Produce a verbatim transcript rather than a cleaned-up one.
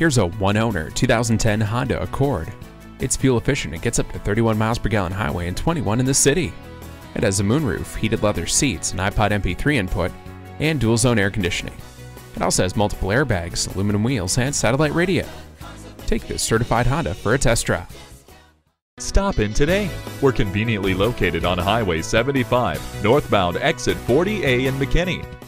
Here's a one-owner two thousand ten Honda Accord. It's fuel efficient and gets up to thirty-one miles per gallon highway and twenty-one in the city. It has a moonroof, heated leather seats, an iPod M P three input, and dual-zone air conditioning. It also has multiple airbags, aluminum wheels, and satellite radio. Take this certified Honda for a test drive. Stop in today. We're conveniently located on Highway seventy-five, northbound exit forty A in McKinney.